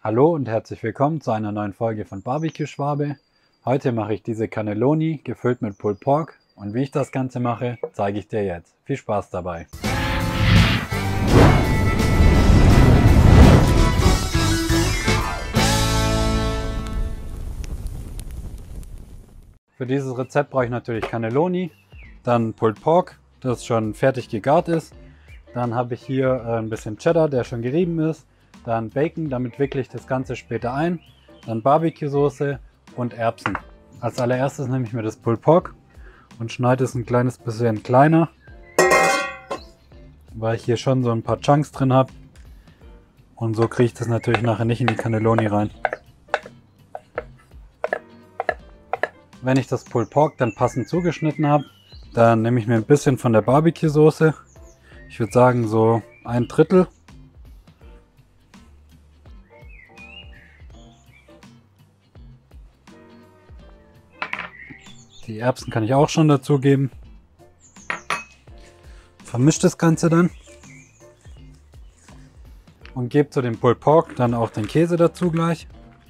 Hallo und herzlich willkommen zu einer neuen Folge von Barbecue Schwabe. Heute mache ich diese Cannelloni gefüllt mit Pulled Pork und wie ich das Ganze mache, zeige ich dir jetzt. Viel Spaß dabei! Für dieses Rezept brauche ich natürlich Cannelloni, dann Pulled Pork, das schon fertig gegart ist. Dann habe ich hier ein bisschen Cheddar, der schon gerieben ist. Dann Bacon, damit wickle ich das Ganze später ein. Dann Barbecue-Soße und Erbsen. Als allererstes nehme ich mir das Pulled Pork und schneide es ein kleines bisschen kleiner, weil ich hier schon so ein paar Chunks drin habe. Und so kriege ich das natürlich nachher nicht in die Cannelloni rein. Wenn ich das Pulled Pork dann passend zugeschnitten habe, dann nehme ich mir ein bisschen von der Barbecue-Soße. Ich würde sagen so 1/3. Die Erbsen kann ich auch schon dazugeben. Vermischt das Ganze dann. Und gebe zu dem Pulled Pork dann auch den Käse dazu gleich.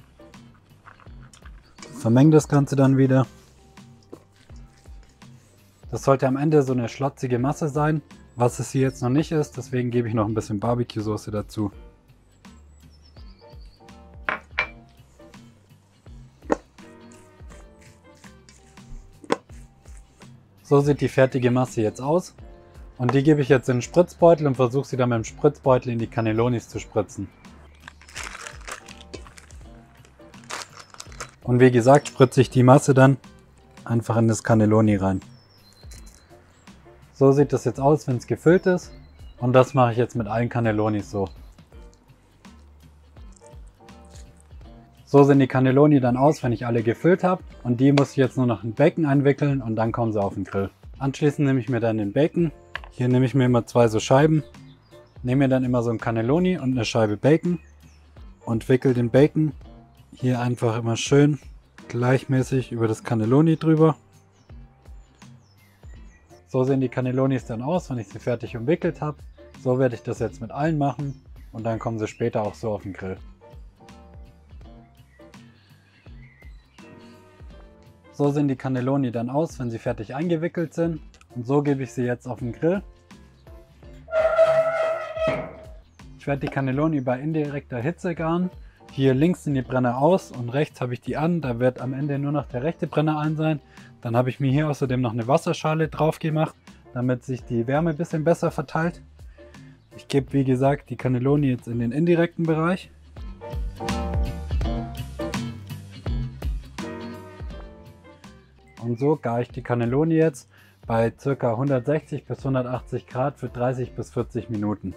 Vermenge das Ganze dann wieder. Das sollte am Ende so eine schlotzige Masse sein, was es hier jetzt noch nicht ist. Deswegen gebe ich noch ein bisschen Barbecue-Soße dazu. So sieht die fertige Masse jetzt aus. Und die gebe ich jetzt in den Spritzbeutel und versuche sie dann mit dem Spritzbeutel in die Cannellonis zu spritzen. Und wie gesagt, spritze ich die Masse dann einfach in das Cannelloni rein. So sieht das jetzt aus, wenn es gefüllt ist. Und das mache ich jetzt mit allen Cannellonis so. So sehen die Cannelloni dann aus, wenn ich alle gefüllt habe. Und die muss ich jetzt nur noch in Bacon einwickeln und dann kommen sie auf den Grill. Anschließend nehme ich mir dann den Bacon. Hier nehme ich mir immer 2 so Scheiben. Nehme mir dann immer so ein Cannelloni und eine Scheibe Bacon. Und wickel den Bacon hier einfach immer schön gleichmäßig über das Cannelloni drüber. So sehen die Cannellonis dann aus, wenn ich sie fertig umwickelt habe. So werde ich das jetzt mit allen machen und dann kommen sie später auch so auf den Grill. So sehen die Cannelloni dann aus, wenn sie fertig eingewickelt sind. Und so gebe ich sie jetzt auf den Grill. Ich werde die Cannelloni bei indirekter Hitze garen. Hier links sind die Brenner aus und rechts habe ich die an. Da wird am Ende nur noch der rechte Brenner an sein. Dann habe ich mir hier außerdem noch eine Wasserschale drauf gemacht, damit sich die Wärme ein bisschen besser verteilt. Ich gebe wie gesagt die Cannelloni jetzt in den indirekten Bereich. Und so gare ich die Cannelloni jetzt bei ca. 160 bis 180 Grad für 30 bis 40 Minuten.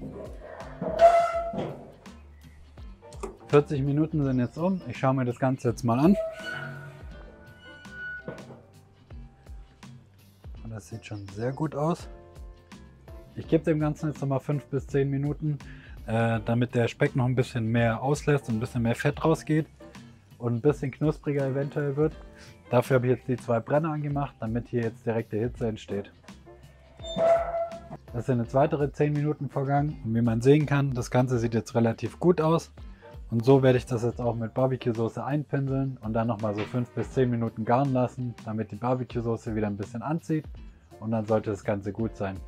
40 Minuten sind jetzt um. Ich schaue mir das Ganze jetzt mal an. Und das sieht schon sehr gut aus. Ich gebe dem Ganzen jetzt nochmal 5 bis 10 Minuten, damit der Speck noch ein bisschen mehr auslässt und ein bisschen mehr Fett rausgeht und ein bisschen knuspriger eventuell wird. Dafür habe ich jetzt die 2 Brenner angemacht, damit hier jetzt direkte Hitze entsteht. Es sind jetzt weitere 10 Minuten vergangen und wie man sehen kann, das Ganze sieht jetzt relativ gut aus. Und so werde ich das jetzt auch mit Barbecue-Soße einpinseln und dann nochmal so 5 bis 10 Minuten garen lassen, damit die Barbecue-Soße wieder ein bisschen anzieht und dann sollte das Ganze gut sein.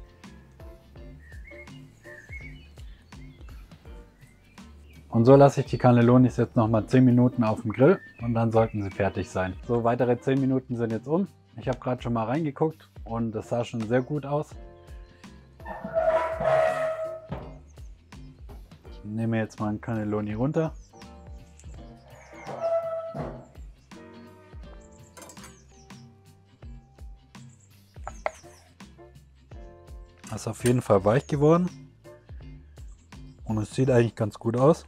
Und so lasse ich die Cannellonis jetzt nochmal 10 Minuten auf dem Grill und dann sollten sie fertig sein. So, weitere 10 Minuten sind jetzt um. Ich habe gerade schon mal reingeguckt und das sah schon sehr gut aus. Ich nehme jetzt mal einen Cannelloni runter. Das ist auf jeden Fall weich geworden und es sieht eigentlich ganz gut aus.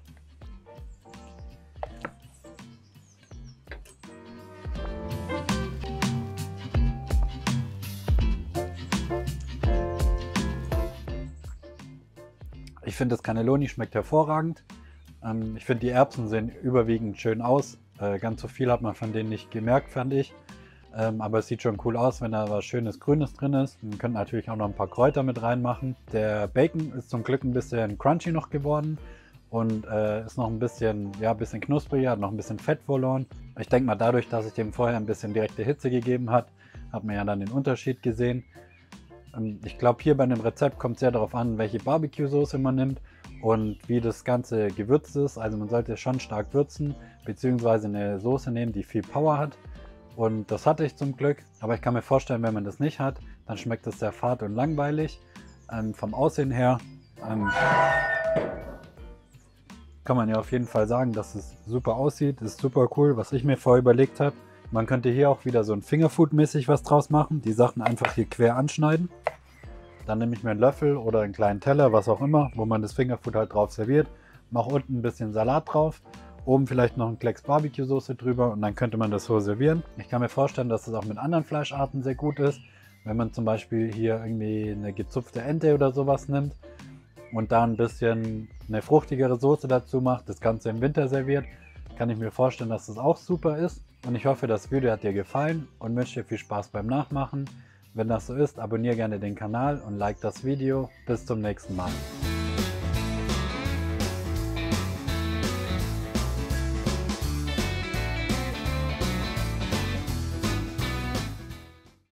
Ich finde, das Cannelloni schmeckt hervorragend. Ich finde, die Erbsen sehen überwiegend schön aus. Ganz so viel hat man von denen nicht gemerkt, fand ich. Aber es sieht schon cool aus, wenn da was schönes Grünes drin ist. Man könnte natürlich auch noch ein paar Kräuter mit reinmachen. Der Bacon ist zum Glück ein bisschen crunchy noch geworden. und ist noch ein bisschen, ja, ein bisschen knuspriger, hat noch ein bisschen Fett verloren. Ich denke mal, dadurch, dass ich dem vorher ein bisschen direkte Hitze gegeben hat man ja dann den Unterschied gesehen. Ich glaube, hier bei dem Rezept kommt es sehr darauf an, welche Barbecue-Soße man nimmt und wie das Ganze gewürzt ist. Also man sollte schon stark würzen, beziehungsweise eine Soße nehmen, die viel Power hat. Und das hatte ich zum Glück, aber ich kann mir vorstellen, wenn man das nicht hat, dann schmeckt es sehr fad und langweilig. Vom Aussehen her kann man ja auf jeden Fall sagen, dass es super aussieht, ist super cool, was ich mir vorher überlegt habe. Man könnte hier auch wieder so ein Fingerfood-mäßig was draus machen, die Sachen einfach hier quer anschneiden. Dann nehme ich mir einen Löffel oder einen kleinen Teller, was auch immer, wo man das Fingerfood halt drauf serviert. Mache unten ein bisschen Salat drauf, oben vielleicht noch ein Klecks Barbecue-Soße drüber und dann könnte man das so servieren. Ich kann mir vorstellen, dass das auch mit anderen Fleischarten sehr gut ist. Wenn man zum Beispiel hier irgendwie eine gezupfte Ente oder sowas nimmt und da ein bisschen eine fruchtigere Soße dazu macht, das Ganze im Winter serviert, kann ich mir vorstellen, dass das auch super ist. Und ich hoffe, das Video hat dir gefallen und wünsche dir viel Spaß beim Nachmachen. Wenn das so ist, abonniere gerne den Kanal und like das Video. Bis zum nächsten Mal.